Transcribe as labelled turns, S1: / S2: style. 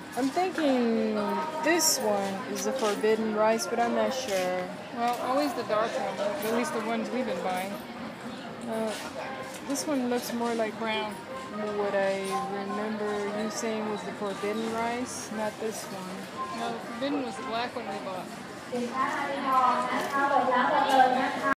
S1: I'm thinking this one is the forbidden rice, but I'm not sure.
S2: Well, always the dark one, at least the ones we've been buying.
S1: Uh, this one looks more like
S2: Brown.
S1: what I remember you saying was the forbidden rice, not this one.
S2: No, the forbidden was the black one we bought.